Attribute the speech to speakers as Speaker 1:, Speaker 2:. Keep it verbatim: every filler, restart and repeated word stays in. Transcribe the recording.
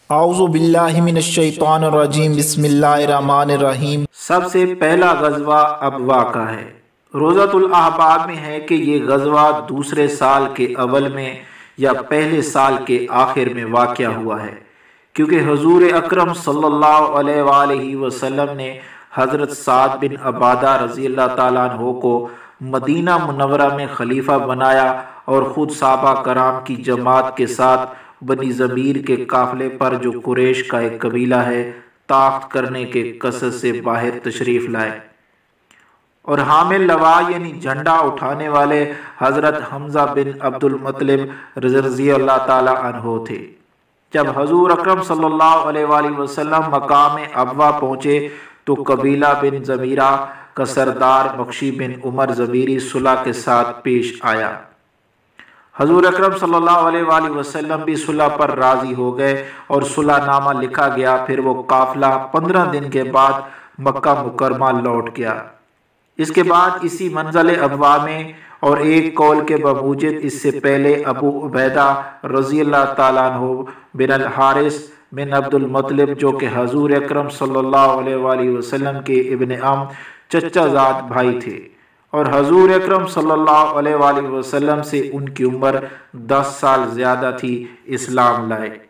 Speaker 1: اعوذ باللہ من الشیطان الرجیم، بسم اللہ الرحمن الرحیم۔
Speaker 2: سب سے پہلا غزوہ ابوا کا ہے۔ روضۃ الاحباب میں ہے کہ یہ غزوہ دوسرے سال کے اول میں یا پہلے سال کے آخر میں واقع ہوا ہے، کیونکہ حضور اکرم صلی اللہ علیہ وآلہ وسلم نے حضرت سعد بن عبادہ رضی اللہ تعالیٰ عنہ کو مدینہ منورہ میں خلیفہ بنایا اور خود صحابہ کرام کی جماعت کے ساتھ بنی ضمیر کے قافلے پر، جو قریش کا ایک قبیلہ ہے، طاقت کرنے کے قصد سے باہر تشریف لائے، اور حامل لوا یعنی جھنڈا اٹھانے والے حضرت حمزہ بن عبد المطلب رضی اللہ تعالی عنہ تھے۔ جب حضور اکرم صلی اللہ علیہ وآلہ وسلم مقام ابوا پہنچے تو قبیلہ بن ضمیرہ کا سردار بخشی بن عمر ضمیری صلح کے ساتھ پیش آیا۔ حضور اکرم صلی اللہ علیہ وآلہ وسلم بھی صلح پر راضی ہو گئے اور صلح نامہ لکھا گیا۔ پھر وہ قافلہ پندرہ دن کے بعد مکہ مکرمہ لوٹ گیا۔ اس کے بعد اسی منزل ابوا میں اور ایک قول کے بموجب اس سے پہلے ابو عبیدہ رضی اللہ تعالیٰ عنہ بن الحارث بن عبد المطلب، جو کہ حضور اکرم صلی اللہ علیہ وآلہ وسلم کے ابن عم چچا زاد بھائی تھے، اور حضور اکرم صلی اللہ علیہ وآلہ وسلم سے ان کی عمر دس سال زیادہ تھی، اسلام لائے۔